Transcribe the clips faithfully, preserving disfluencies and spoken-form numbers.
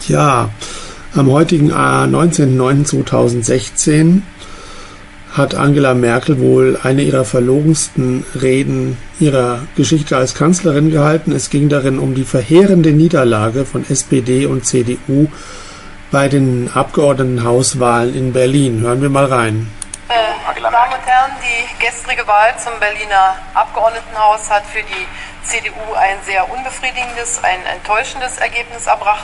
Ja, am heutigen neunzehnten neunten zweitausendsechzehn hat Angela Merkel wohl eine ihrer verlogensten Reden ihrer Geschichte als Kanzlerin gehalten. Es ging darin um die verheerende Niederlage von S P D und C D U bei den Abgeordnetenhauswahlen in Berlin. Hören wir mal rein. Äh, Damen und Herren, die gestrige Wahl zum Berliner Abgeordnetenhaus hat für die C D U ein sehr unbefriedigendes, ein enttäuschendes Ergebnis erbracht.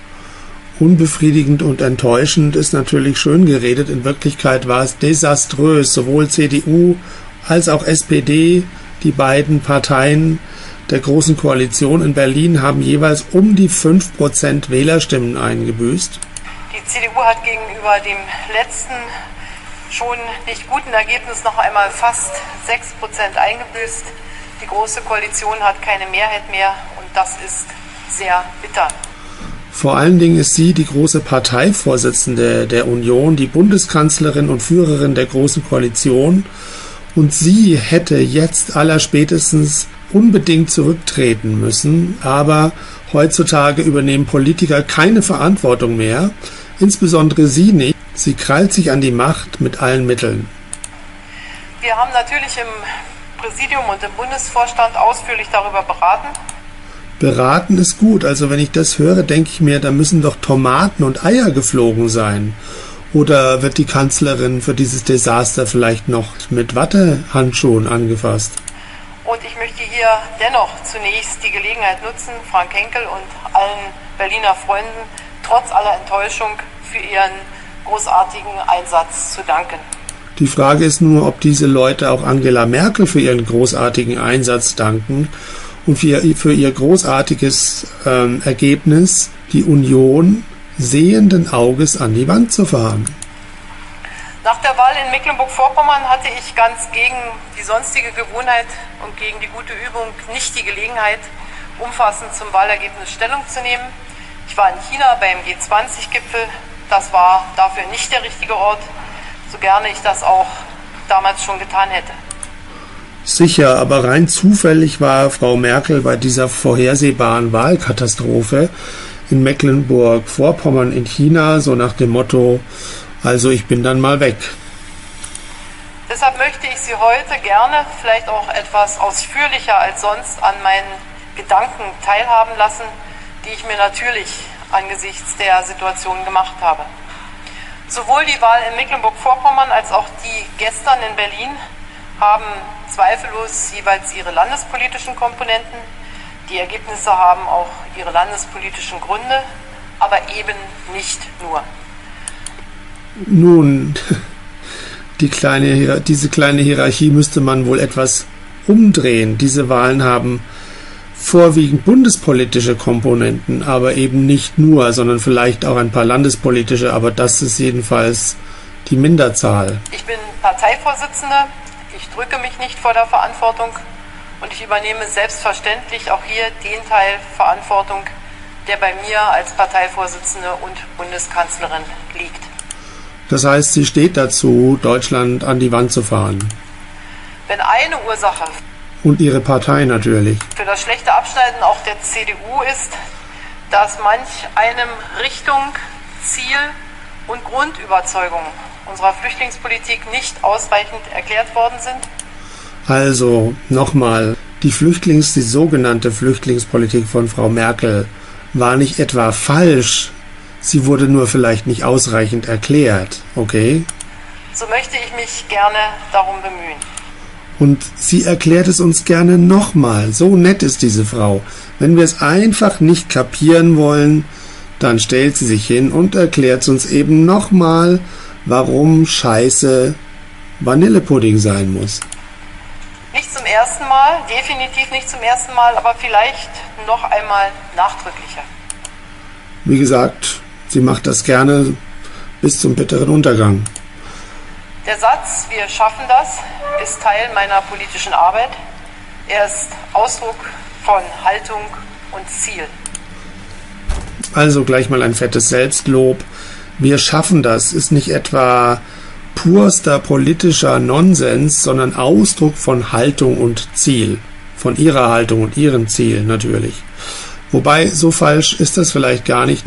Unbefriedigend und enttäuschend ist natürlich schön geredet. In Wirklichkeit war es desaströs. Sowohl C D U als auch S P D, die beiden Parteien der Großen Koalition in Berlin, haben jeweils um die fünf Prozent Wählerstimmen eingebüßt. Die C D U hat gegenüber dem letzten schon nicht guten Ergebnis noch einmal fast sechs Prozent eingebüßt. Die Große Koalition hat keine Mehrheit mehr und das ist sehr bitter. Vor allen Dingen ist sie die große Parteivorsitzende der Union, die Bundeskanzlerin und Führerin der Großen Koalition. Und sie hätte jetzt allerspätestens unbedingt zurücktreten müssen. Aber heutzutage übernehmen Politiker keine Verantwortung mehr, insbesondere sie nicht. Sie krallt sich an die Macht mit allen Mitteln. Wir haben natürlich im Präsidium und im Bundesvorstand ausführlich darüber beraten. Beraten ist gut. Also wenn ich das höre, denke ich mir, da müssen doch Tomaten und Eier geflogen sein. Oder wird die Kanzlerin für dieses Desaster vielleicht noch mit Wattehandschuhen angefasst? Und ich möchte hier dennoch zunächst die Gelegenheit nutzen, Frank Henkel und allen Berliner Freunden trotz aller Enttäuschung für ihren großartigen Einsatz zu danken. Die Frage ist nur, ob diese Leute auch Angela Merkel für ihren großartigen Einsatz danken und für ihr, für ihr großartiges ähm, Ergebnis, die Union sehenden Auges an die Wand zu fahren. Nach der Wahl in Mecklenburg-Vorpommern hatte ich ganz gegen die sonstige Gewohnheit und gegen die gute Übung nicht die Gelegenheit, umfassend zum Wahlergebnis Stellung zu nehmen. Ich war in China beim G zwanzig Gipfel. Das war dafür nicht der richtige Ort, so gerne ich das auch damals schon getan hätte. Sicher, aber rein zufällig war Frau Merkel bei dieser vorhersehbaren Wahlkatastrophe in Mecklenburg-Vorpommern in China, so nach dem Motto, also ich bin dann mal weg. Deshalb möchte ich Sie heute gerne, vielleicht auch etwas ausführlicher als sonst, an meinen Gedanken teilhaben lassen, die ich mir natürlich angesichts der Situation gemacht habe. Sowohl die Wahl in Mecklenburg-Vorpommern als auch die gestern in Berlin haben zweifellos jeweils ihre landespolitischen Komponenten. Die Ergebnisse haben auch ihre landespolitischen Gründe, aber eben nicht nur. Nun, die kleine, diese kleine Hierarchie müsste man wohl etwas umdrehen. Diese Wahlen haben vorwiegend bundespolitische Komponenten, aber eben nicht nur, sondern vielleicht auch ein paar landespolitische, aber das ist jedenfalls die Minderzahl. Ich bin Parteivorsitzende, ich drücke mich nicht vor der Verantwortung und ich übernehme selbstverständlich auch hier den Teil Verantwortung, der bei mir als Parteivorsitzende und Bundeskanzlerin liegt. Das heißt, sie steht dazu, Deutschland an die Wand zu fahren. Wenn eine Ursache und ihre Partei natürlich für das schlechte Abschneiden auch der C D U ist, dass manch einem Richtung, Ziel und Grundüberzeugung unserer Flüchtlingspolitik nicht ausreichend erklärt worden sind. Also nochmal, die Flüchtlings, die sogenannte Flüchtlingspolitik von Frau Merkel war nicht etwa falsch, sie wurde nur vielleicht nicht ausreichend erklärt, okay? So möchte ich mich gerne darum bemühen. Und sie erklärt es uns gerne nochmal. So nett ist diese Frau. Wenn wir es einfach nicht kapieren wollen, dann stellt sie sich hin und erklärt es uns eben nochmal, warum Scheiße Vanillepudding sein muss. Nicht zum ersten Mal, definitiv nicht zum ersten Mal, aber vielleicht noch einmal nachdrücklicher. Wie gesagt, sie macht das gerne bis zum bitteren Untergang. Der Satz, wir schaffen das, ist Teil meiner politischen Arbeit. Er ist Ausdruck von Haltung und Ziel. Also gleich mal ein fettes Selbstlob. Wir schaffen das ist nicht etwa purster politischer Nonsens, sondern Ausdruck von Haltung und Ziel. Von ihrer Haltung und ihrem Ziel natürlich. Wobei, so falsch ist das vielleicht gar nicht, nur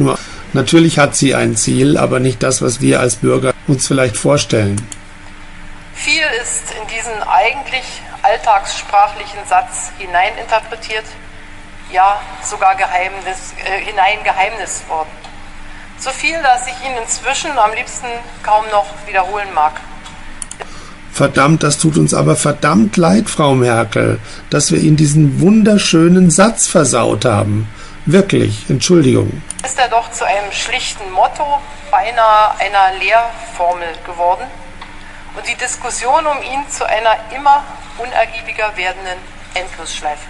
Natürlich hat sie ein Ziel, aber nicht das, was wir als Bürger uns vielleicht vorstellen. Viel ist in diesen eigentlich alltagssprachlichen Satz hineininterpretiert, ja sogar Geheimnis, äh, hineingeheimnist worden. So viel, dass ich ihn inzwischen am liebsten kaum noch wiederholen mag. Verdammt, das tut uns aber verdammt leid, Frau Merkel, dass wir Ihnen diesen wunderschönen Satz versaut haben. Wirklich, Entschuldigung. Ist er doch zu einem schlichten Motto, beinahe einer Lehrformel geworden und die Diskussion um ihn zu einer immer unergiebiger werdenden Endlosschleife.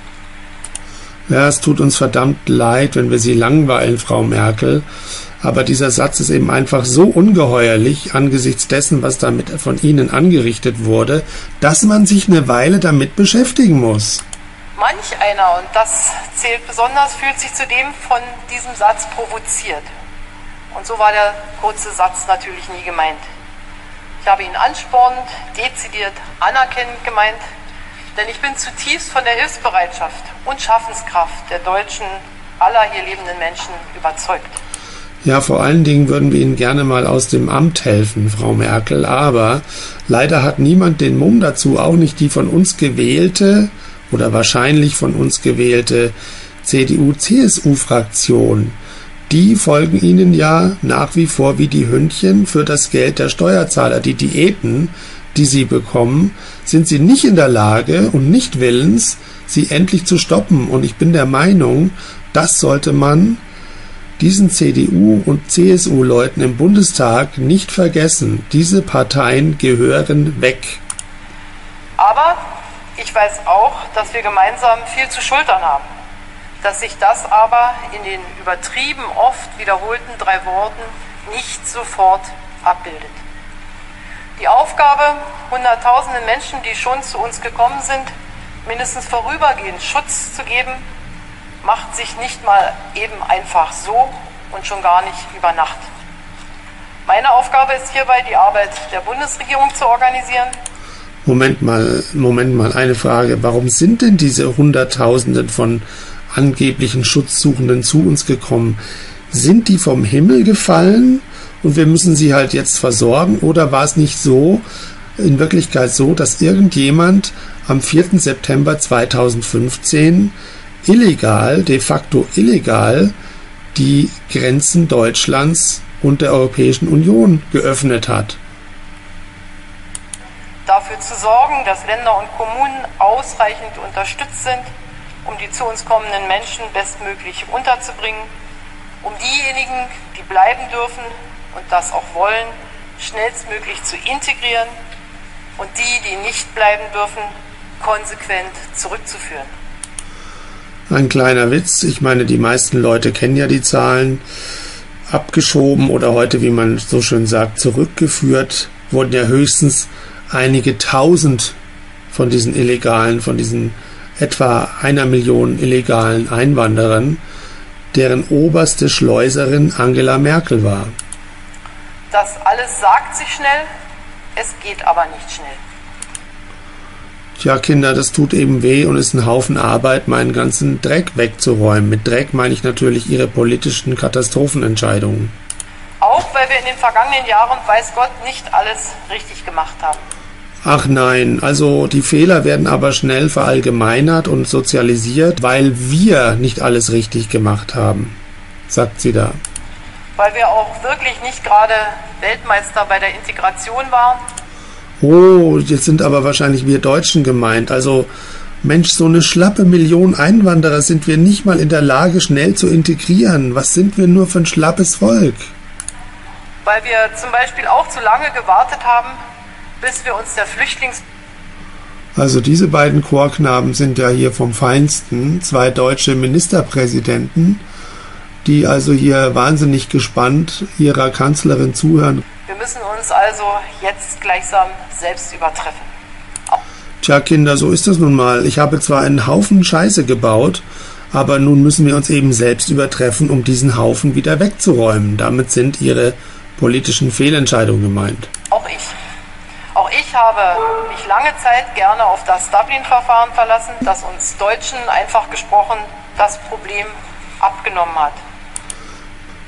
Ja, es tut uns verdammt leid, wenn wir Sie langweilen, Frau Merkel, aber dieser Satz ist eben einfach so ungeheuerlich angesichts dessen, was damit von Ihnen angerichtet wurde, dass man sich eine Weile damit beschäftigen muss. Manch einer, und das zählt besonders, fühlt sich zudem von diesem Satz provoziert. Und so war der kurze Satz natürlich nie gemeint. Ich habe ihn anspornend, dezidiert, anerkennend gemeint, denn ich bin zutiefst von der Hilfsbereitschaft und Schaffenskraft der Deutschen, aller hier lebenden Menschen überzeugt. Ja, vor allen Dingen würden wir Ihnen gerne mal aus dem Amt helfen, Frau Merkel, aber leider hat niemand den Mumm dazu, auch nicht die von uns gewählte oder wahrscheinlich von uns gewählte C D U C S U-Fraktion. Die folgen Ihnen ja nach wie vor wie die Hündchen für das Geld der Steuerzahler. Die Diäten, die Sie bekommen, sind Sie nicht in der Lage und nicht willens, sie endlich zu stoppen. Und ich bin der Meinung, das sollte man diesen C D U- und C S U-Leuten im Bundestag nicht vergessen. Diese Parteien gehören weg. Aber ich weiß auch, dass wir gemeinsam viel zu schultern haben. Dass sich das aber in den übertrieben oft wiederholten drei Worten nicht sofort abbildet. Die Aufgabe, hunderttausenden Menschen, die schon zu uns gekommen sind, mindestens vorübergehend Schutz zu geben, macht sich nicht mal eben einfach so und schon gar nicht über Nacht. Meine Aufgabe ist hierbei, die Arbeit der Bundesregierung zu organisieren. Moment mal, Moment mal, eine Frage. Warum sind denn diese Hunderttausenden von angeblichen Schutzsuchenden zu uns gekommen? Sind die vom Himmel gefallen und wir müssen sie halt jetzt versorgen? Oder war es nicht so, in Wirklichkeit so, dass irgendjemand am vierten September zweitausendfünfzehn illegal, de facto illegal, die Grenzen Deutschlands und der Europäischen Union geöffnet hat? Dafür zu sorgen, dass Länder und Kommunen ausreichend unterstützt sind, um die zu uns kommenden Menschen bestmöglich unterzubringen, um diejenigen, die bleiben dürfen und das auch wollen, schnellstmöglich zu integrieren und die, die nicht bleiben dürfen, konsequent zurückzuführen. Ein kleiner Witz, ich meine, die meisten Leute kennen ja die Zahlen. Abgeschoben oder heute, wie man so schön sagt, zurückgeführt, wurden ja höchstens einige tausend von diesen illegalen, von diesen etwa einer Million illegalen Einwanderern, deren oberste Schleuserin Angela Merkel war. Das alles sagt sich schnell, es geht aber nicht schnell. Tja, Kinder, das tut eben weh und ist ein Haufen Arbeit, meinen ganzen Dreck wegzuräumen. Mit Dreck meine ich natürlich Ihre politischen Katastrophenentscheidungen. Auch weil wir in den vergangenen Jahren, weiß Gott, nicht alles richtig gemacht haben. Ach nein, also die Fehler werden aber schnell verallgemeinert und sozialisiert, weil wir nicht alles richtig gemacht haben, sagt sie da. Weil wir auch wirklich nicht gerade Weltmeister bei der Integration waren. Oh, jetzt sind aber wahrscheinlich wir Deutschen gemeint. Also, Mensch, so eine schlappe Million Einwanderer sind wir nicht mal in der Lage, schnell zu integrieren. Was sind wir nur für ein schlappes Volk? Weil wir zum Beispiel auch zu lange gewartet haben, bis wir uns der Flüchtlings... Also diese beiden Chorknaben sind ja hier vom Feinsten, zwei deutsche Ministerpräsidenten, die also hier wahnsinnig gespannt ihrer Kanzlerin zuhören. Wir müssen uns also jetzt gleichsam selbst übertreffen. Tja, Kinder, so ist das nun mal. Ich habe zwar einen Haufen Scheiße gebaut, aber nun müssen wir uns eben selbst übertreffen, um diesen Haufen wieder wegzuräumen. Damit sind ihre politischen Fehlentscheidungen gemeint. Auch ich. Auch ich habe mich lange Zeit gerne auf das Dublin-Verfahren verlassen, das uns Deutschen einfach gesprochen das Problem abgenommen hat.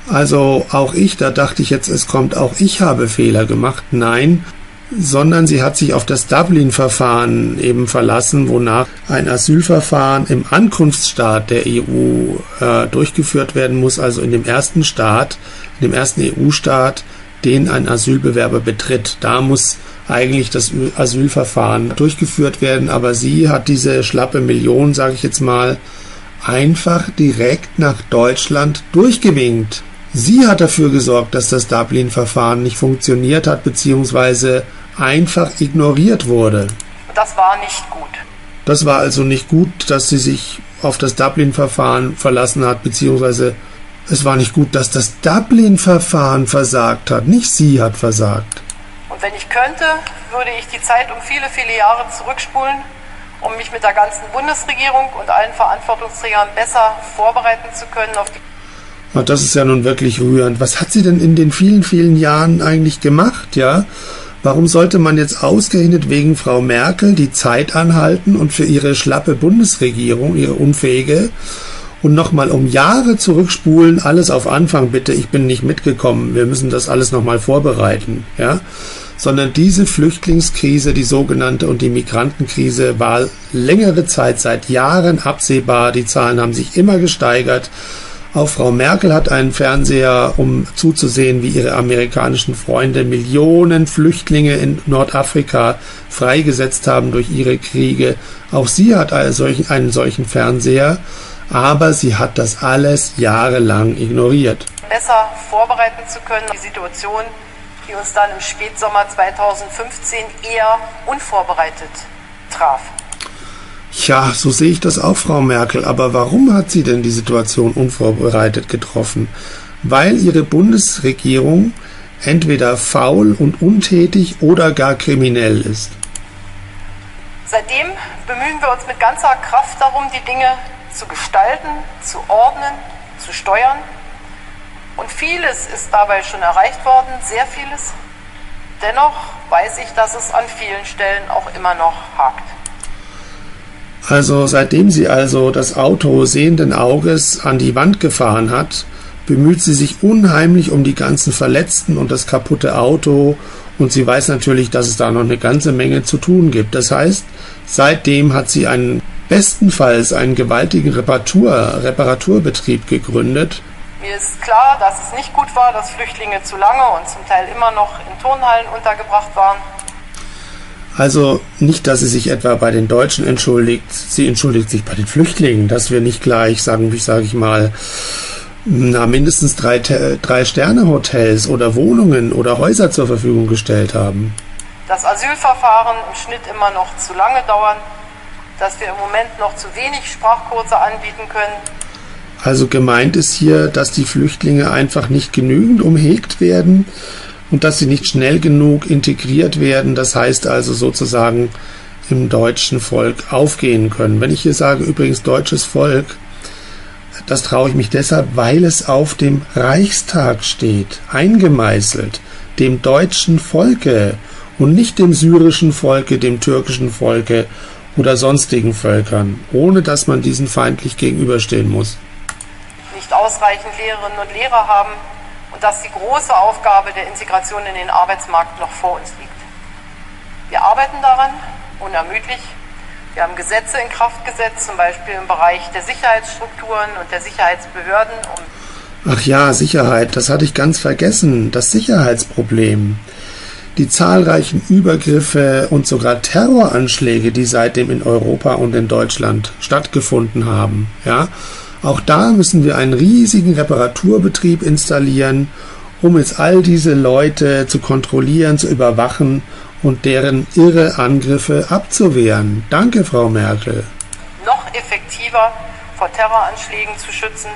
Also auch ich, da dachte ich jetzt, es kommt, auch ich habe Fehler gemacht. Nein, sondern sie hat sich auf das Dublin-Verfahren eben verlassen, wonach ein Asylverfahren im Ankunftsstaat der E U äh, durchgeführt werden muss, also in dem ersten Staat, in dem ersten E U-Staat, den ein Asylbewerber betritt. Da muss eigentlich das Asylverfahren durchgeführt werden, aber sie hat diese schlappe Million, sage ich jetzt mal, einfach direkt nach Deutschland durchgewinkt. Sie hat dafür gesorgt, dass das Dublin-Verfahren nicht funktioniert hat, beziehungsweise einfach ignoriert wurde. Das war nicht gut. Das war also nicht gut, dass sie sich auf das Dublin-Verfahren verlassen hat, beziehungsweise es war nicht gut, dass das Dublin-Verfahren versagt hat, nicht sie hat versagt. Und wenn ich könnte, würde ich die Zeit um viele, viele Jahre zurückspulen, um mich mit der ganzen Bundesregierung und allen Verantwortungsträgern besser vorbereiten zu können auf die... Das ist ja nun wirklich rührend. Was hat sie denn in den vielen, vielen Jahren eigentlich gemacht, ja? Warum sollte man jetzt ausgerechnet wegen Frau Merkel die Zeit anhalten und für ihre schlappe Bundesregierung, ihre unfähige, und nochmal um Jahre zurückspulen, alles auf Anfang bitte, ich bin nicht mitgekommen, wir müssen das alles nochmal vorbereiten, ja? Sondern diese Flüchtlingskrise, die sogenannte, und die Migrantenkrise war längere Zeit, seit Jahren absehbar, die Zahlen haben sich immer gesteigert. Auch Frau Merkel hat einen Fernseher, um zuzusehen, wie ihre amerikanischen Freunde Millionen Flüchtlinge in Nordafrika freigesetzt haben durch ihre Kriege. Auch sie hat einen solchen, einen solchen Fernseher, aber sie hat das alles jahrelang ignoriert. Besser vorbereiten zu können, die Situation, die uns dann im Spätsommer zweitausendfünfzehn eher unvorbereitet traf. Ja, so sehe ich das auch, Frau Merkel. Aber warum hat sie denn die Situation unvorbereitet getroffen? Weil ihre Bundesregierung entweder faul und untätig oder gar kriminell ist. Seitdem bemühen wir uns mit ganzer Kraft darum, die Dinge zu gestalten, zu ordnen, zu steuern. Und vieles ist dabei schon erreicht worden, sehr vieles. Dennoch weiß ich, dass es an vielen Stellen auch immer noch hakt. Also seitdem sie also das Auto sehenden Auges an die Wand gefahren hat, bemüht sie sich unheimlich um die ganzen Verletzten und das kaputte Auto, und sie weiß natürlich, dass es da noch eine ganze Menge zu tun gibt. Das heißt, seitdem hat sie einen bestenfalls einen gewaltigen Reparatur, Reparaturbetrieb gegründet. Mir ist klar, dass es nicht gut war, dass Flüchtlinge zu lange und zum Teil immer noch in Turnhallen untergebracht waren. Also nicht, dass sie sich etwa bei den Deutschen entschuldigt, sie entschuldigt sich bei den Flüchtlingen, dass wir nicht gleich, sagen wie sage ich mal, na, mindestens drei, drei Sterne-Hotels oder Wohnungen oder Häuser zur Verfügung gestellt haben. Dass Asylverfahren im Schnitt immer noch zu lange dauern, dass wir im Moment noch zu wenig Sprachkurse anbieten können. Also gemeint ist hier, dass die Flüchtlinge einfach nicht genügend umhegt werden und dass sie nicht schnell genug integriert werden, das heißt also sozusagen im deutschen Volk aufgehen können. Wenn ich hier sage, übrigens deutsches Volk, das traue ich mich deshalb, weil es auf dem Reichstag steht, eingemeißelt, dem deutschen Volke und nicht dem syrischen Volke, dem türkischen Volke oder sonstigen Völkern, ohne dass man diesen feindlich gegenüberstehen muss. Nicht ausreichend Lehrerinnen und Lehrer haben und dass die große Aufgabe der Integration in den Arbeitsmarkt noch vor uns liegt. Wir arbeiten daran, unermüdlich. Wir haben Gesetze in Kraft gesetzt, zum Beispiel im Bereich der Sicherheitsstrukturen und der Sicherheitsbehörden. Um Ach ja, Sicherheit, das hatte ich ganz vergessen, das Sicherheitsproblem. Die zahlreichen Übergriffe und sogar Terroranschläge, die seitdem in Europa und in Deutschland stattgefunden haben, ja, auch da müssen wir einen riesigen Reparaturbetrieb installieren, um jetzt all diese Leute zu kontrollieren, zu überwachen und deren irre Angriffe abzuwehren. Danke, Frau Merkel. Noch effektiver vor Terroranschlägen zu schützen.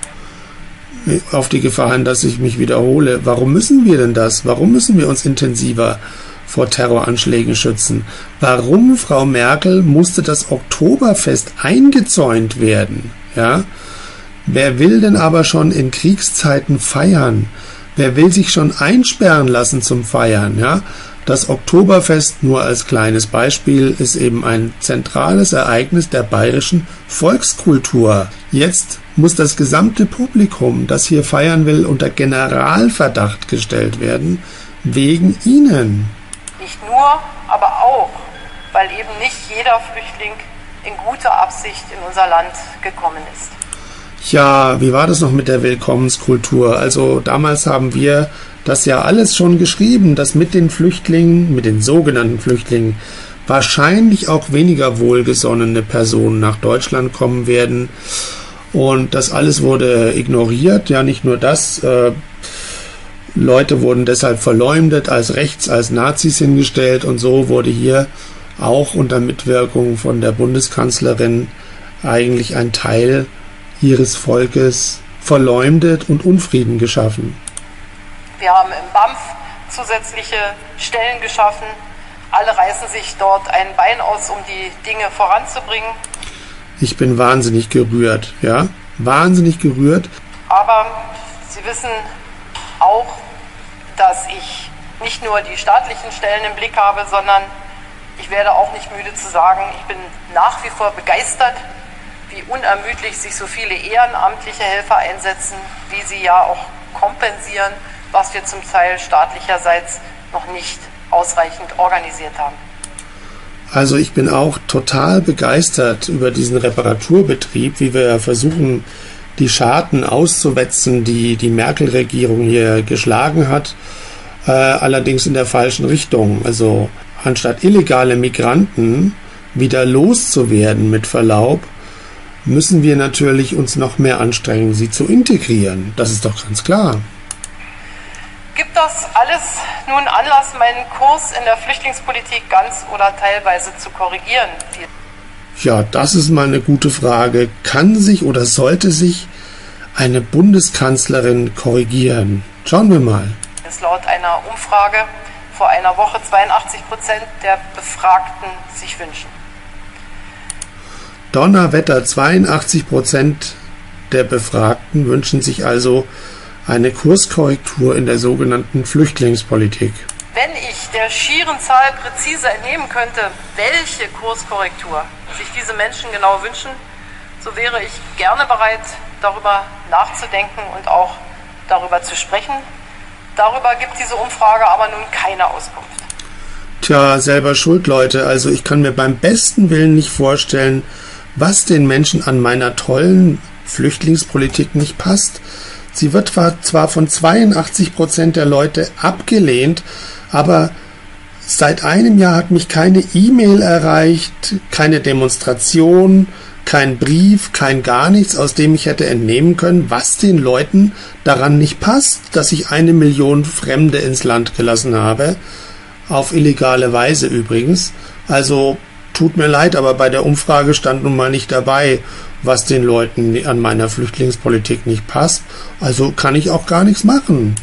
Auf die Gefahr hin, dass ich mich wiederhole. Warum müssen wir denn das? Warum müssen wir uns intensiver vor Terroranschlägen schützen? Warum, Frau Merkel, musste das Oktoberfest eingezäunt werden? Ja? Wer will denn aber schon in Kriegszeiten feiern? Wer will sich schon einsperren lassen zum Feiern? Ja? Das Oktoberfest, nur als kleines Beispiel, ist eben ein zentrales Ereignis der bayerischen Volkskultur. Jetzt muss das gesamte Publikum, das hier feiern will, unter Generalverdacht gestellt werden, wegen ihnen. Nicht nur, aber auch, weil eben nicht jeder Flüchtling in guter Absicht in unser Land gekommen ist. Ja, wie war das noch mit der Willkommenskultur? Also damals haben wir das ja alles schon geschrieben, dass mit den Flüchtlingen, mit den sogenannten Flüchtlingen, wahrscheinlich auch weniger wohlgesonnene Personen nach Deutschland kommen werden. Und das alles wurde ignoriert. Ja, nicht nur das. Äh, Leute wurden deshalb verleumdet, als rechts, als Nazis hingestellt. Und so wurde hier auch unter Mitwirkung von der Bundeskanzlerin eigentlich ein Teil ihres Volkes verleumdet und Unfrieden geschaffen. Wir haben im B A M F zusätzliche Stellen geschaffen. Alle reißen sich dort ein Bein aus, um die Dinge voranzubringen. Ich bin wahnsinnig gerührt, ja, wahnsinnig gerührt. Aber Sie wissen auch, dass ich nicht nur die staatlichen Stellen im Blick habe, sondern ich werde auch nicht müde zu sagen, ich bin nach wie vor begeistert, wie unermüdlich sich so viele ehrenamtliche Helfer einsetzen, wie sie ja auch kompensieren, was wir zum Teil staatlicherseits noch nicht ausreichend organisiert haben. Also ich bin auch total begeistert über diesen Reparaturbetrieb, wie wir versuchen, die Scharten auszuwetzen, die die Merkel-Regierung hier geschlagen hat, äh, allerdings in der falschen Richtung. Also anstatt illegale Migranten wieder loszuwerden, mit Verlaub, müssen wir natürlich uns noch mehr anstrengen, sie zu integrieren. Das ist doch ganz klar. Gibt das alles nun Anlass, meinen Kurs in der Flüchtlingspolitik ganz oder teilweise zu korrigieren? Ja, das ist mal eine gute Frage. Kann sich oder sollte sich eine Bundeskanzlerin korrigieren? Schauen wir mal. Es laut einer Umfrage vor einer Woche zweiundachtzig Prozent der Befragten sich wünschen. Donnerwetter, zweiundachtzig Prozent der Befragten wünschen sich also eine Kurskorrektur in der sogenannten Flüchtlingspolitik. Wenn ich der schieren Zahl präzise entnehmen könnte, welche Kurskorrektur sich diese Menschen genau wünschen, so wäre ich gerne bereit, darüber nachzudenken und auch darüber zu sprechen. Darüber gibt diese Umfrage aber nun keine Auskunft. Tja, selber schuld, Leute. Also ich kann mir beim besten Willen nicht vorstellen, was den Menschen an meiner tollen Flüchtlingspolitik nicht passt. Sie wird zwar von zweiundachtzig Prozent der Leute abgelehnt, aber seit einem Jahr hat mich keine E-Mail erreicht, keine Demonstration, kein Brief, kein gar nichts, aus dem ich hätte entnehmen können, was den Leuten daran nicht passt, dass ich eine Million Fremde ins Land gelassen habe, auf illegale Weise übrigens. Also tut mir leid, aber bei der Umfrage stand nun mal nicht dabei, was den Leuten an meiner Flüchtlingspolitik nicht passt. Also kann ich auch gar nichts machen.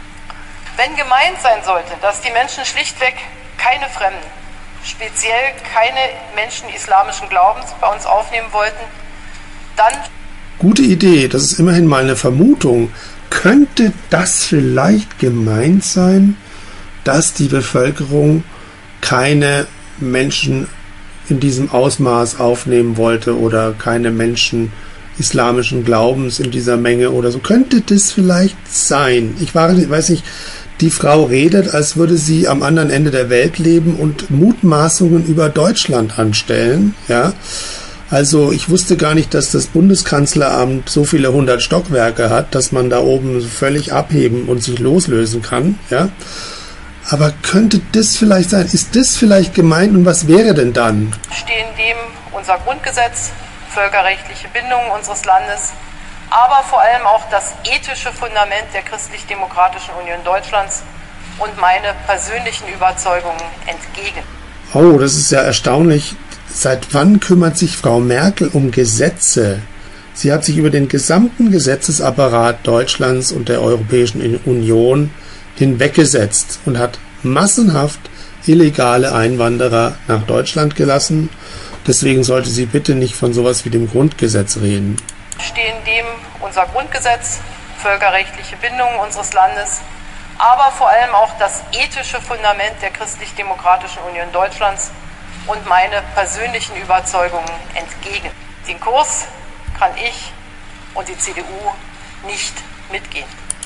Wenn gemeint sein sollte, dass die Menschen schlichtweg keine Fremden, speziell keine Menschen islamischen Glaubens bei uns aufnehmen wollten, dann... Gute Idee, das ist immerhin mal eine Vermutung. Könnte das vielleicht gemeint sein, dass die Bevölkerung keine Menschen in diesem Ausmaß aufnehmen wollte oder keine Menschen islamischen Glaubens in dieser Menge oder so? Könnte das vielleicht sein? Ich war, weiß nicht, die Frau redet, als würde sie am anderen Ende der Welt leben und Mutmaßungen über Deutschland anstellen. Ja, also ich wusste gar nicht, dass das Bundeskanzleramt so viele hundert Stockwerke hat, dass man da oben völlig abheben und sich loslösen kann. Ja, aber könnte das vielleicht sein? Ist das vielleicht gemeint und was wäre denn dann? Stehen dem unser Grundgesetz, völkerrechtliche Bindungen unseres Landes, aber vor allem auch das ethische Fundament der Christlich-Demokratischen Union Deutschlands und meine persönlichen Überzeugungen entgegen. Oh, das ist ja erstaunlich. Seit wann kümmert sich Frau Merkel um Gesetze? Sie hat sich über den gesamten Gesetzesapparat Deutschlands und der Europäischen Union hinweggesetzt und hat massenhaft illegale Einwanderer nach Deutschland gelassen. Deswegen sollte sie bitte nicht von sowas wie dem Grundgesetz reden. Stehen dem unser Grundgesetz, völkerrechtliche Bindungen unseres Landes, aber vor allem auch das ethische Fundament der Christlich-Demokratischen Union Deutschlands und meine persönlichen Überzeugungen entgegen. Den Kurs kann ich und die C D U nicht mitgehen.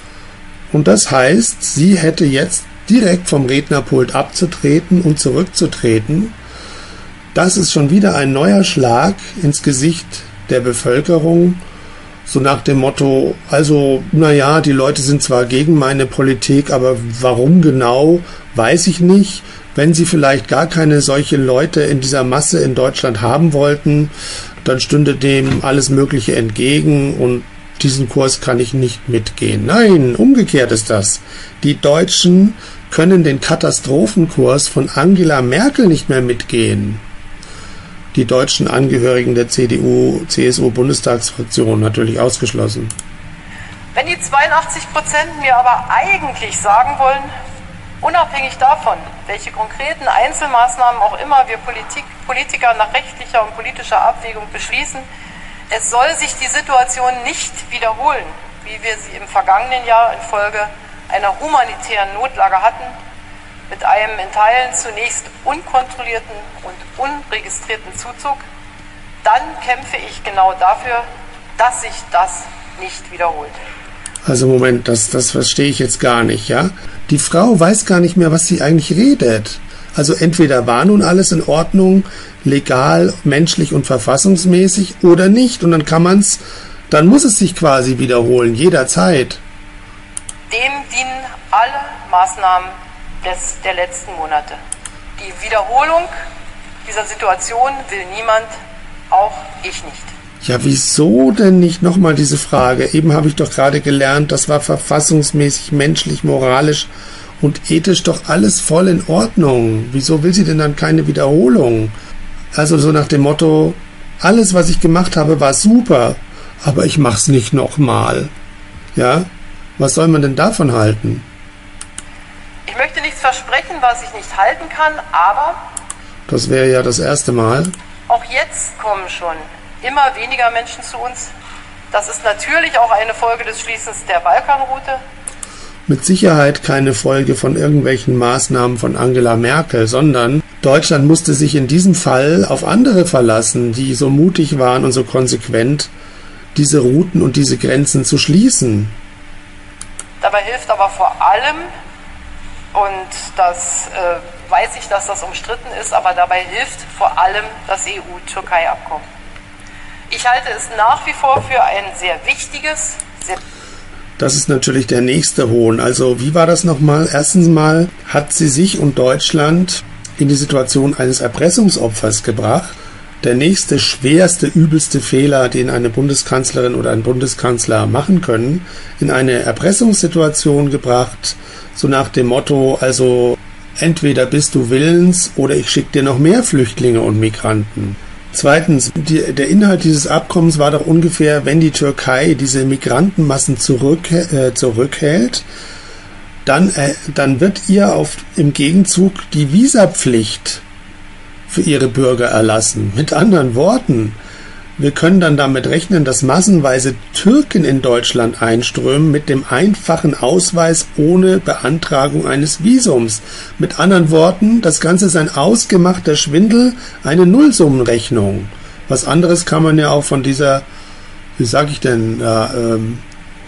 Und das heißt, sie hätte jetzt direkt vom Rednerpult abzutreten und zurückzutreten. Das ist schon wieder ein neuer Schlag ins Gesicht der Bevölkerung, so nach dem Motto, also, naja, die Leute sind zwar gegen meine Politik, aber warum genau, weiß ich nicht. Wenn sie vielleicht gar keine solche Leute in dieser Masse in Deutschland haben wollten, dann stünde dem alles Mögliche entgegen und diesen Kurs kann ich nicht mitgehen. Nein, umgekehrt ist das. Die Deutschen können den Katastrophenkurs von Angela Merkel nicht mehr mitgehen. Die deutschen Angehörigen der C D U, C S U-Bundestagsfraktion natürlich ausgeschlossen. Wenn die zweiundachtzig Prozent mir aber eigentlich sagen wollen, unabhängig davon, welche konkreten Einzelmaßnahmen auch immer wir Politik, Politiker nach rechtlicher und politischer Abwägung beschließen, es soll sich die Situation nicht wiederholen, wie wir sie im vergangenen Jahr infolge einer humanitären Notlage hatten, mit einem in Teilen zunächst unkontrollierten und unregistrierten Zuzug, dann kämpfe ich genau dafür, dass sich das nicht wiederholt. Also Moment, das, das verstehe ich jetzt gar nicht, ja? Die Frau weiß gar nicht mehr, was sie eigentlich redet. Also entweder war nun alles in Ordnung, legal, menschlich und verfassungsmäßig oder nicht. Und dann kann man es, dann muss es sich quasi wiederholen, jederzeit. Dem dienen alle Maßnahmen des, der letzten Monate. Die Wiederholung dieser Situation will niemand, auch ich nicht. Ja, wieso denn nicht? Nochmal diese Frage. Eben habe ich doch gerade gelernt, das war verfassungsmäßig, menschlich, moralisch und ethisch doch alles voll in Ordnung. Wieso will sie denn dann keine Wiederholung? Also so nach dem Motto, alles, was ich gemacht habe, war super, aber ich mach's nicht nochmal. Ja? Was soll man denn davon halten? Ich möchte nichts versprechen, was ich nicht halten kann, aber... Das wäre ja das erste Mal. Auch jetzt kommen schon immer weniger Menschen zu uns. Das ist natürlich auch eine Folge des Schließens der Balkanroute. Mit Sicherheit keine Folge von irgendwelchen Maßnahmen von Angela Merkel, sondern Deutschland musste sich in diesem Fall auf andere verlassen, die so mutig waren und so konsequent, diese Routen und diese Grenzen zu schließen. Dabei hilft aber vor allem, und das äh, weiß ich, dass das umstritten ist, aber dabei hilft vor allem das E U-Türkei-Abkommen. Ich halte es nach wie vor für ein sehr wichtiges, sehr Das ist natürlich der nächste Hohn. Also wie war das nochmal? Erstens mal hat sie sich und Deutschland in die Situation eines Erpressungsopfers gebracht. Der nächste, schwerste, übelste Fehler, den eine Bundeskanzlerin oder ein Bundeskanzler machen können, in eine Erpressungssituation gebracht, so nach dem Motto, also entweder bist du willens oder ich schicke dir noch mehr Flüchtlinge und Migranten. Zweitens, die, der Inhalt dieses Abkommens war doch ungefähr, wenn die Türkei diese Migrantenmassen zurück, äh, zurückhält, dann, äh, dann wird ihr auf, im Gegenzug die Visapflicht für ihre Bürger erlassen. Mit anderen Worten, wir können dann damit rechnen, dass massenweise Türken in Deutschland einströmen mit dem einfachen Ausweis ohne Beantragung eines Visums. Mit anderen Worten, das Ganze ist ein ausgemachter Schwindel, eine Nullsummenrechnung. Was anderes kann man ja auch von dieser, wie sage ich denn, äh, ähm,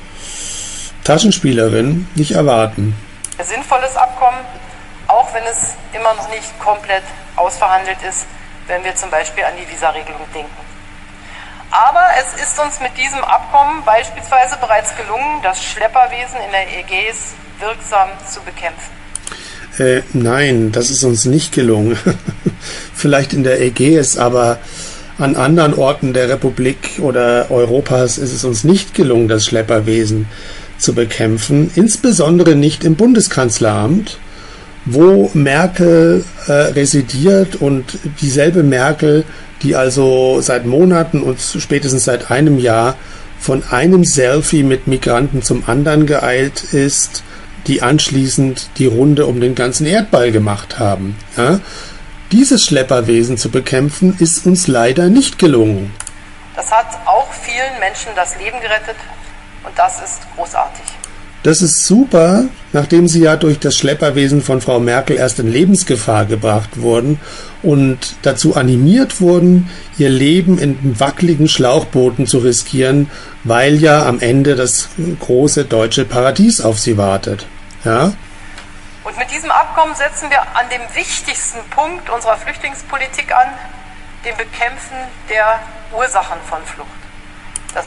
Taschenspielerin nicht erwarten. Ein sinnvolles Abkommen, auch wenn es immer noch nicht komplett ausverhandelt ist, wenn wir zum Beispiel an die Visaregelung denken. Aber es ist uns mit diesem Abkommen beispielsweise bereits gelungen, das Schlepperwesen in der Ägäis wirksam zu bekämpfen. Äh, nein, das ist uns nicht gelungen. Vielleicht in der Ägäis, aber an anderen Orten der Republik oder Europas ist es uns nicht gelungen, das Schlepperwesen zu bekämpfen. Insbesondere nicht im Bundeskanzleramt, wo Merkel äh, residiert und dieselbe Merkel, die also seit Monaten und spätestens seit einem Jahr von einem Selfie mit Migranten zum anderen geeilt ist, die anschließend die Runde um den ganzen Erdball gemacht haben. Ja? Dieses Schlepperwesen zu bekämpfen, ist uns leider nicht gelungen. Das hat auch vielen Menschen das Leben gerettet und das ist großartig. Das ist super, nachdem sie ja durch das Schlepperwesen von Frau Merkel erst in Lebensgefahr gebracht wurden und dazu animiert wurden, ihr Leben in wackeligen Schlauchbooten zu riskieren, weil ja am Ende das große deutsche Paradies auf sie wartet. Ja? Und mit diesem Abkommen setzen wir an dem wichtigsten Punkt unserer Flüchtlingspolitik an, dem Bekämpfen der Ursachen von Flucht. Das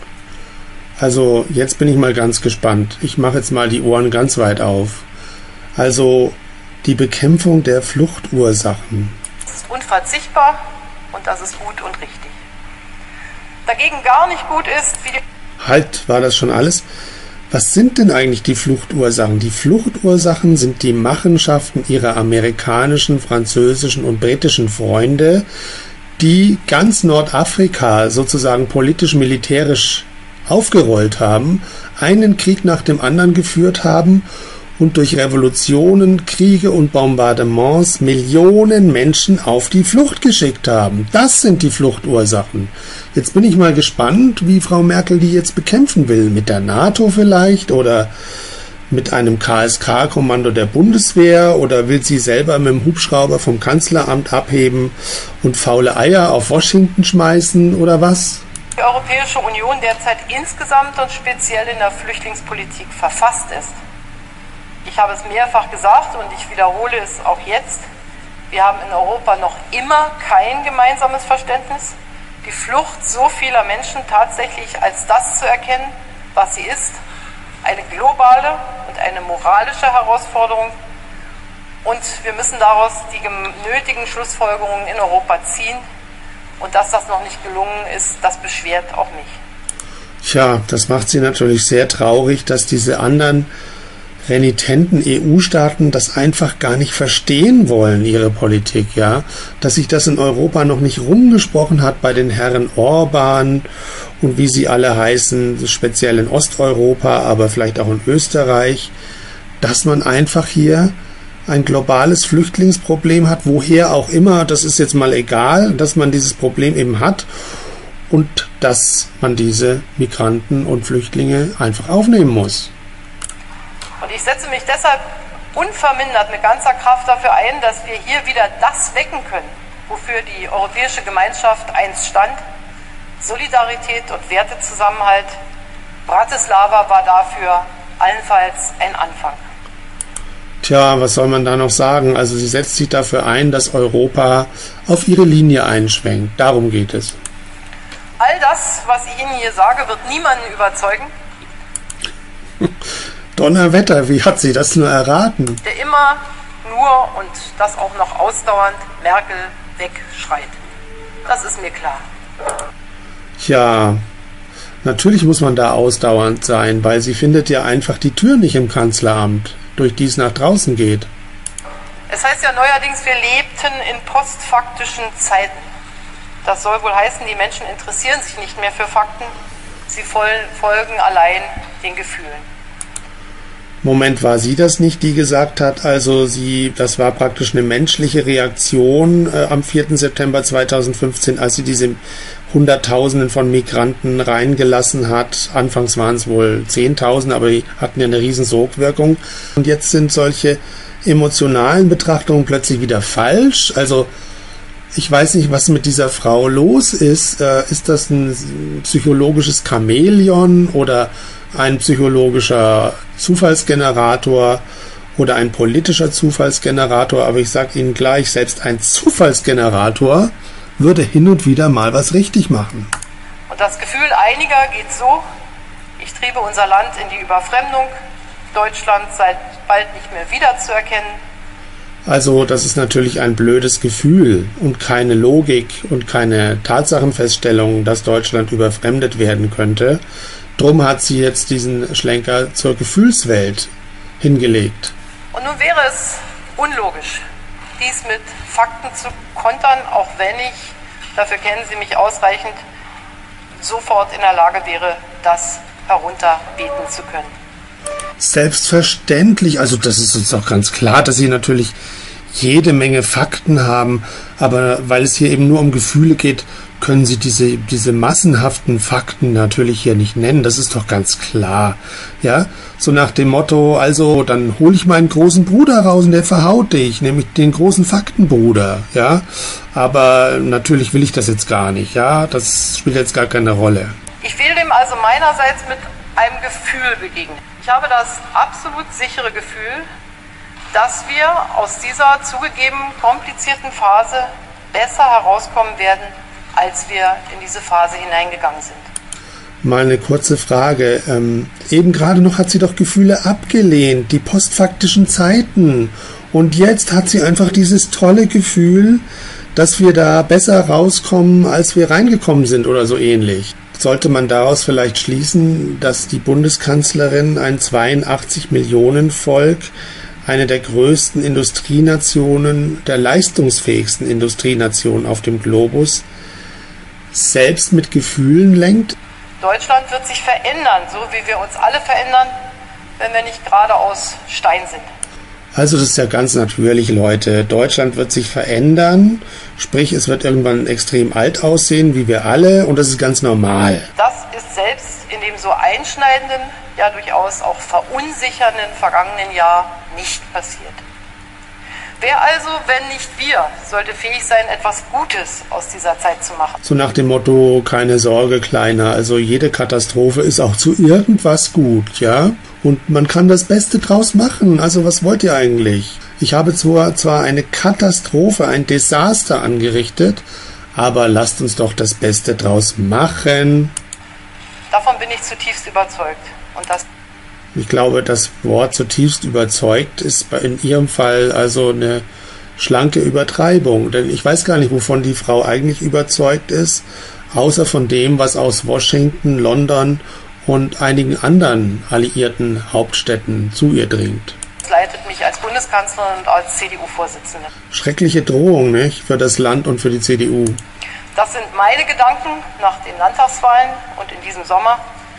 Also jetzt bin ich mal ganz gespannt. Ich mache jetzt mal die Ohren ganz weit auf. Also die Bekämpfung der Fluchtursachen. Das ist unverzichtbar und das ist gut und richtig. Dagegen gar nicht gut ist, wie die... Halt, war das schon alles? Was sind denn eigentlich die Fluchtursachen? Die Fluchtursachen sind die Machenschaften ihrer amerikanischen, französischen und britischen Freunde, die ganz Nordafrika sozusagen politisch-militärisch aufgerollt haben, einen Krieg nach dem anderen geführt haben und durch Revolutionen, Kriege und Bombardements Millionen Menschen auf die Flucht geschickt haben. Das sind die Fluchtursachen. Jetzt bin ich mal gespannt, wie Frau Merkel die jetzt bekämpfen will. Mit der NATO vielleicht oder mit einem K S K-Kommando der Bundeswehr oder will sie selber mit dem Hubschrauber vom Kanzleramt abheben und faule Eier auf Washington schmeißen oder was? Die Europäische Union derzeit insgesamt und speziell in der Flüchtlingspolitik verfasst ist. Ich habe es mehrfach gesagt und ich wiederhole es auch jetzt. Wir haben in Europa noch immer kein gemeinsames Verständnis, die Flucht so vieler Menschen tatsächlich als das zu erkennen, was sie ist, eine globale und eine moralische Herausforderung. Und wir müssen daraus die nötigen Schlussfolgerungen in Europa ziehen. Und dass das noch nicht gelungen ist, das beschwert auch mich. Tja, das macht sie natürlich sehr traurig, dass diese anderen renitenten E U-Staaten das einfach gar nicht verstehen wollen, ihre Politik, ja. Dass sich das in Europa noch nicht rumgesprochen hat bei den Herren Orban und wie sie alle heißen, speziell in Osteuropa, aber vielleicht auch in Österreich, dass man einfach hier ein globales Flüchtlingsproblem hat, woher auch immer, das ist jetzt mal egal, dass man dieses Problem eben hat und dass man diese Migranten und Flüchtlinge einfach aufnehmen muss. Und ich setze mich deshalb unvermindert mit ganzer Kraft dafür ein, dass wir hier wieder das wecken können, wofür die europäische Gemeinschaft einst stand: Solidarität und Wertezusammenhalt. Bratislava war dafür allenfalls ein Anfang. Tja, was soll man da noch sagen? Also sie setzt sich dafür ein, dass Europa auf ihre Linie einschwenkt. Darum geht es. All das, was ich Ihnen hier sage, wird niemanden überzeugen. Donnerwetter, wie hat sie das nur erraten? Der immer nur und das auch noch ausdauernd Merkel wegschreit. Das ist mir klar. Tja, natürlich muss man da ausdauernd sein, weil sie findet ja einfach die Tür nicht im Kanzleramt, durch die es nach draußen geht. Es heißt ja neuerdings, wir lebten in postfaktischen Zeiten. Das soll wohl heißen, die Menschen interessieren sich nicht mehr für Fakten, sie folgen allein den Gefühlen. Moment, war sie das nicht, die gesagt hat, also sie, das war praktisch eine menschliche Reaktion äh, am vierten September zweitausendfünfzehn, als sie diese Hunderttausenden von Migranten reingelassen hat. Anfangs waren es wohl Zehntausend, aber die hatten ja eine riesen Sogwirkung. Und jetzt sind solche emotionalen Betrachtungen plötzlich wieder falsch. Also ich weiß nicht, was mit dieser Frau los ist. Äh, ist das ein psychologisches Chamäleon oder ein psychologischer Zufallsgenerator oder ein politischer Zufallsgenerator? Aber ich sage Ihnen gleich, selbst ein Zufallsgenerator würde hin und wieder mal was richtig machen. Und das Gefühl einiger geht so: Ich triebe unser Land in die Überfremdung, Deutschland sei bald nicht mehr wiederzuerkennen. Also das ist natürlich ein blödes Gefühl und keine Logik und keine Tatsachenfeststellung, dass Deutschland überfremdet werden könnte. Drum hat sie jetzt diesen Schlenker zur Gefühlswelt hingelegt. Und nun wäre es unlogisch, dies mit Fakten zu kontern, auch wenn ich, dafür kennen Sie mich ausreichend, sofort in der Lage wäre, das herunterbeten zu können. Selbstverständlich, also das ist uns auch ganz klar, dass sie natürlich jede Menge Fakten haben, aber weil es hier eben nur um Gefühle geht, können Sie diese, diese massenhaften Fakten natürlich hier nicht nennen. Das ist doch ganz klar. Ja, so nach dem Motto, also dann hole ich meinen großen Bruder raus und der verhaut dich, nämlich den großen Faktenbruder. Ja, aber natürlich will ich das jetzt gar nicht. Ja, das spielt jetzt gar keine Rolle. Ich will dem also meinerseits mit einem Gefühl begegnen. Ich habe das absolut sichere Gefühl, dass wir aus dieser zugegeben komplizierten Phase besser herauskommen werden, als wir in diese Phase hineingegangen sind. Mal eine kurze Frage. Ähm, eben gerade noch hat sie doch Gefühle abgelehnt, die postfaktischen Zeiten. Und jetzt hat sie einfach dieses tolle Gefühl, dass wir da besser rauskommen, als wir reingekommen sind oder so ähnlich. Sollte man daraus vielleicht schließen, dass die Bundeskanzlerin ein zweiundachtzig Millionen Volk, eine der größten Industrienationen, der leistungsfähigsten Industrienationen auf dem Globus, selbst mit Gefühlen lenkt? Deutschland wird sich verändern, so wie wir uns alle verändern, wenn wir nicht gerade aus Stein sind. Also das ist ja ganz natürlich, Leute. Deutschland wird sich verändern, sprich es wird irgendwann extrem alt aussehen, wie wir alle, und das ist ganz normal. Das ist selbst in dem so einschneidenden, ja durchaus auch verunsichernden vergangenen Jahr nicht passiert. Wer also, wenn nicht wir, sollte fähig sein, etwas Gutes aus dieser Zeit zu machen? So nach dem Motto, keine Sorge, Kleiner, also jede Katastrophe ist auch zu irgendwas gut, ja? Und man kann das Beste draus machen, also was wollt ihr eigentlich? Ich habe zwar, zwar eine Katastrophe, ein Desaster angerichtet, aber lasst uns doch das Beste draus machen. Davon bin ich zutiefst überzeugt. Und das Ich glaube, das Wort zutiefst überzeugt ist in Ihrem Fall also eine schlanke Übertreibung. Denn ich weiß gar nicht, wovon die Frau eigentlich überzeugt ist, außer von dem, was aus Washington, London und einigen anderen alliierten Hauptstädten zu ihr dringt. Das leitet mich als Bundeskanzlerin und als C D U-Vorsitzende. Schreckliche Drohung, nicht? Für das Land und für die C D U. Das sind meine Gedanken nach den Landtagswahlen und in diesem Sommer.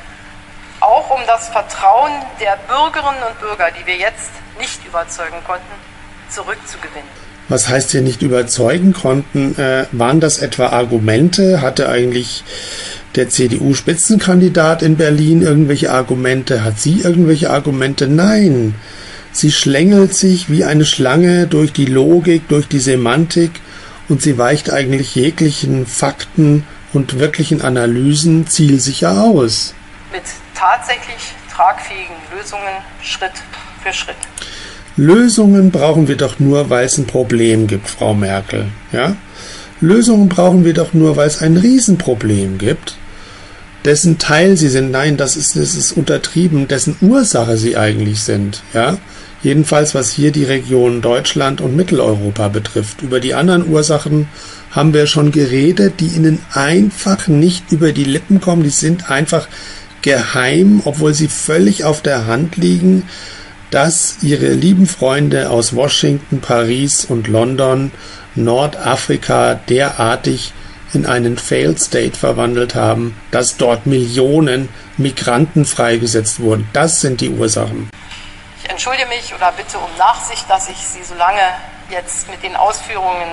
Auch um das Vertrauen der Bürgerinnen und Bürger, die wir jetzt nicht überzeugen konnten, zurückzugewinnen. Was heißt hier nicht überzeugen konnten? Äh, waren das etwa Argumente? Hatte eigentlich der C D U-Spitzenkandidat in Berlin irgendwelche Argumente? Hat sie irgendwelche Argumente? Nein. Sie schlängelt sich wie eine Schlange durch die Logik, durch die Semantik, und sie weicht eigentlich jeglichen Fakten und wirklichen Analysen zielsicher aus. Mit tatsächlich tragfähigen Lösungen Schritt für Schritt. Lösungen brauchen wir doch nur, weil es ein Problem gibt, Frau Merkel. Ja? Lösungen brauchen wir doch nur, weil es ein Riesenproblem gibt, dessen Teil sie sind. Nein, das ist, das ist untertrieben, dessen Ursache sie eigentlich sind. Ja? Jedenfalls, was hier die Region Deutschland und Mitteleuropa betrifft. Über die anderen Ursachen haben wir schon geredet, die ihnen einfach nicht über die Lippen kommen. Die sind einfach geheim, obwohl sie völlig auf der Hand liegen, dass ihre lieben Freunde aus Washington, Paris und London Nordafrika derartig in einen Failed State verwandelt haben, dass dort Millionen Migranten freigesetzt wurden. Das sind die Ursachen. Ich entschuldige mich oder bitte um Nachsicht, dass ich Sie so lange jetzt mit den Ausführungen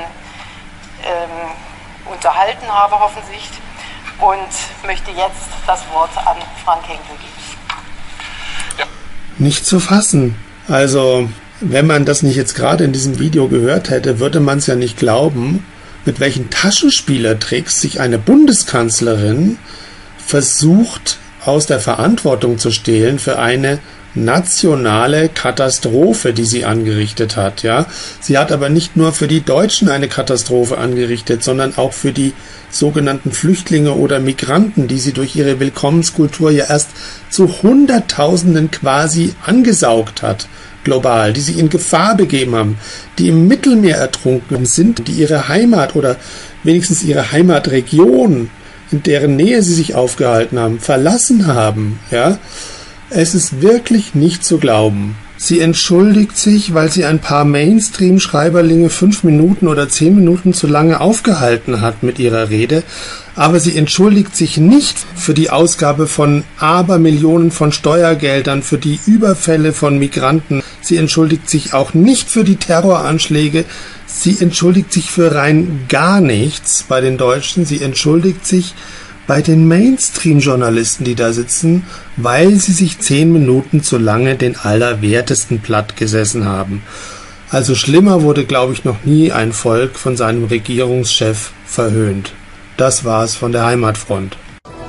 ähm, unterhalten habe, hoffentlich, und möchte jetzt das Wort an Frank Henkel geben. Ja. Nicht zu fassen. Also, wenn man das nicht jetzt gerade in diesem Video gehört hätte, würde man es ja nicht glauben, mit welchen Taschenspielertricks sich eine Bundeskanzlerin versucht, aus der Verantwortung zu stehlen für eine nationale Katastrophe, die sie angerichtet hat. Ja, sie hat aber nicht nur für die Deutschen eine Katastrophe angerichtet, sondern auch für die sogenannten Flüchtlinge oder Migranten, die sie durch ihre Willkommenskultur ja erst zu Hunderttausenden quasi angesaugt hat, global, die sich in Gefahr begeben haben, die im Mittelmeer ertrunken sind, die ihre Heimat oder wenigstens ihre Heimatregion, in deren Nähe sie sich aufgehalten haben, verlassen haben. Ja, es ist wirklich nicht zu glauben, Sie entschuldigt sich, weil sie ein paar Mainstream-Schreiberlinge fünf Minuten oder zehn Minuten zu lange aufgehalten hat mit ihrer Rede. Aber sie entschuldigt sich nicht für die Ausgabe von Abermillionen von Steuergeldern, für die Überfälle von Migranten. Sie entschuldigt sich auch nicht für die Terroranschläge. Sie entschuldigt sich für rein gar nichts bei den Deutschen. Sie entschuldigt sich bei den Mainstream-Journalisten, die da sitzen, weil sie sich zehn Minuten zu lange den Allerwertesten platt gesessen haben. Also schlimmer wurde, glaube ich, noch nie ein Volk von seinem Regierungschef verhöhnt. Das war's von der Heimatfront.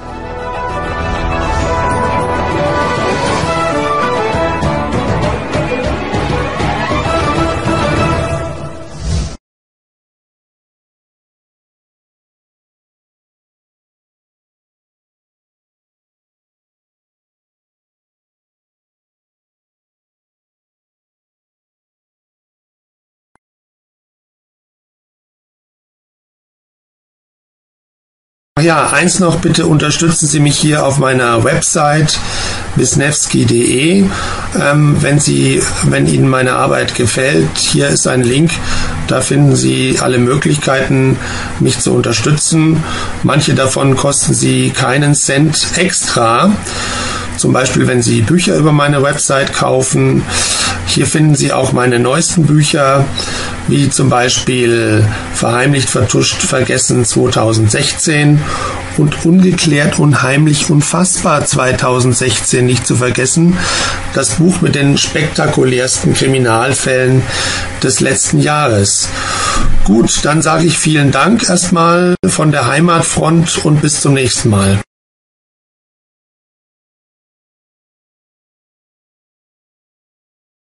Ja, eins noch, bitte unterstützen Sie mich hier auf meiner Website wisniewski punkt de. Ähm, wenn Sie, wenn Ihnen meine Arbeit gefällt, hier ist ein Link, da finden Sie alle Möglichkeiten, mich zu unterstützen. Manche davon kosten Sie keinen Cent extra. Zum Beispiel, wenn Sie Bücher über meine Website kaufen. Hier finden Sie auch meine neuesten Bücher, wie zum Beispiel Verheimlicht, Vertuscht, Vergessen zweitausendsechzehn und Ungeklärt, Unheimlich, Unfassbar zweitausendsechzehn nicht zu vergessen. Das Buch mit den spektakulärsten Kriminalfällen des letzten Jahres. Gut, dann sage ich vielen Dank erstmal von der Heimatfront und bis zum nächsten Mal.